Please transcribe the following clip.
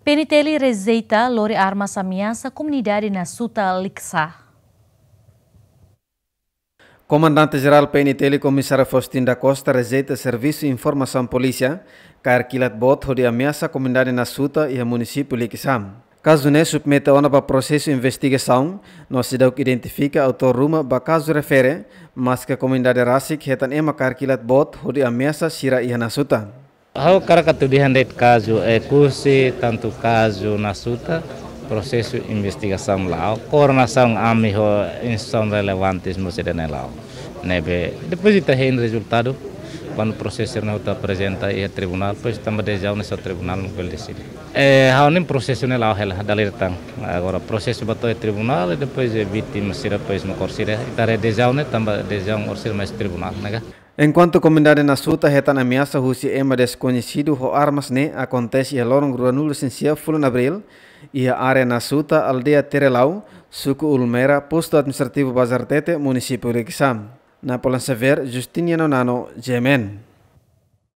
PNTL rejeita lori armas ameaça comunidade na Suta Lixa. Comandante-Geral PNTL Comissário Faustin da Costa rejeita Serviço de Informação Polícia que arquilat bot de ameaça comunidade na Suta e a município Lixa. Caso não submeta para processo de investigação, nós se identifica autor ruma ba caso refere, mas que a comunidade rasik hetan ema arquilat bot de ameaça sira ia na Suta. Hau karakatu dihandet caso é curso tanto caso na Suta, processo de investigação lá, coordenação amigo instituição relevantes no lá. Nebe depois de ter resultado, quando o processo não está apresenta e tribunal, depois também desejar nesse tribunal não vai decidir. Há nem processo não lá ela dalir tang. Agora processo bato é tribunal e depois é vítima sira depois no corsira. Itare desejar né também desejar orsir mais tribunal, nega. Enquanto a comunidade na Suta hetan ameaça husi ema desconhecido ho armas ne acontece em lorong ruanul licencia fulan abril e a área na Suta aldeia Terelau, suku Ulmera, posto administrativo Bazar Tete, município Riksam. Na Polan Sever, Justiniano Nano, Jemen.